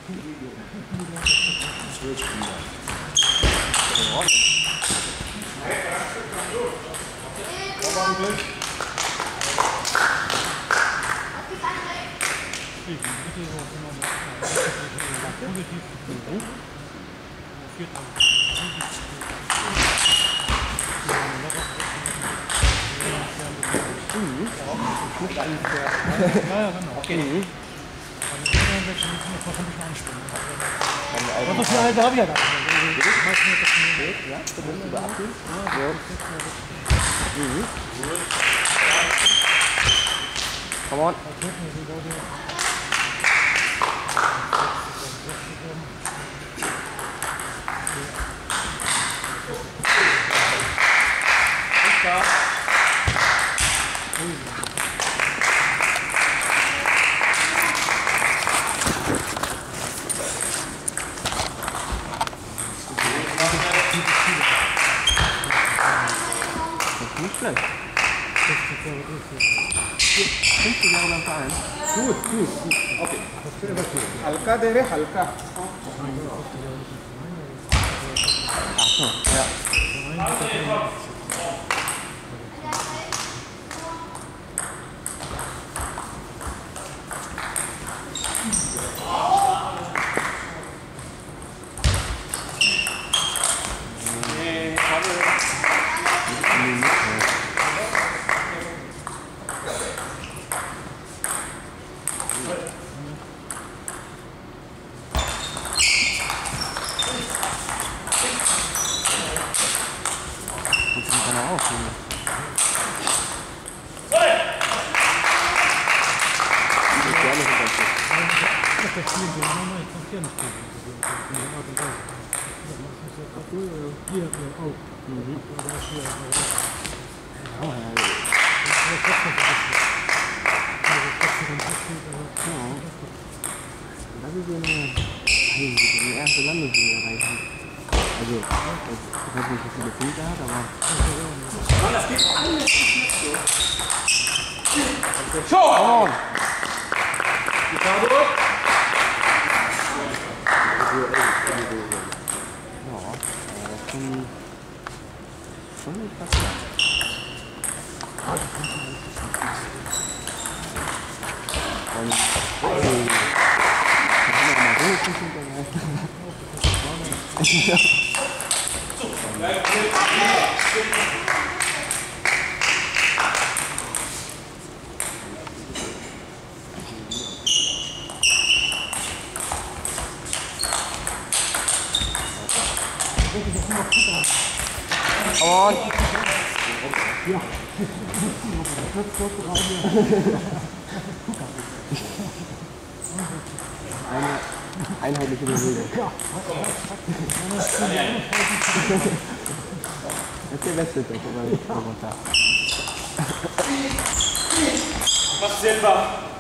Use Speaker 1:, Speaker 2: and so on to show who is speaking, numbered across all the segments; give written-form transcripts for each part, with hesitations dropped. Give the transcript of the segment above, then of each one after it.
Speaker 1: Was für Alter habe ich ja gar nicht.
Speaker 2: Ja, zumindest über 18. Come on. Nicht schlecht. 50 Jahre beim Verein.
Speaker 3: Gut. Okay. Halka दे रहे halka.
Speaker 2: Ach so, ja. Das ist eine erste Landesliga erreichen. Also, ich weiß nicht, wie viele Punkte er hat, aber...
Speaker 3: Mann, das geht alles nicht so.
Speaker 2: Come on!
Speaker 3: Ricardo?
Speaker 2: Ja, das ist schon nicht verkehrt. Und... Und
Speaker 1: Ja.
Speaker 2: eine einheitliche Bewegung. Das ist der beste Trick, aber runter.
Speaker 3: Mach selber.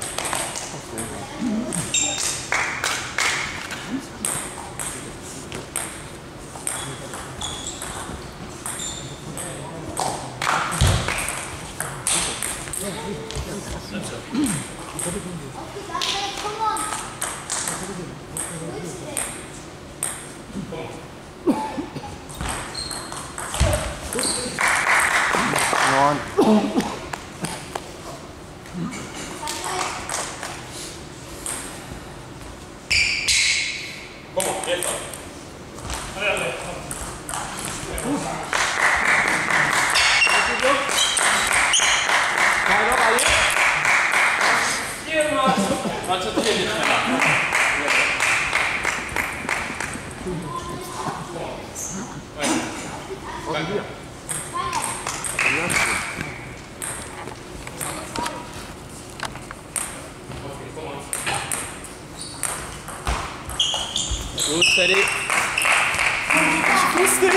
Speaker 4: Gut, steady.
Speaker 3: Ich wusste.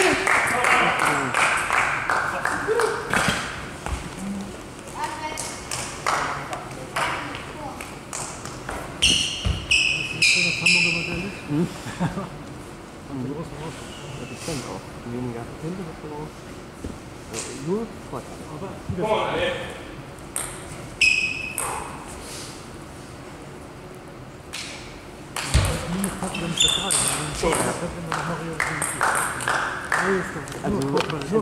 Speaker 2: Das stimmt auch. Weniger Punkte hast du auch. Nur Vorteile.
Speaker 1: nicht vertragen.
Speaker 2: Also